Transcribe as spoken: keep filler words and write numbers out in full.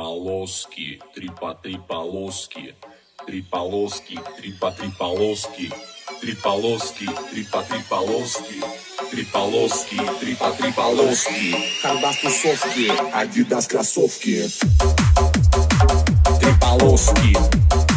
полоски, три по три полоски, три полоски, три по три полоски, три полоски, три по три полоски, три полоски, три по три полоски. Хардас тусовки, Адидас кроссовки. Три полоски,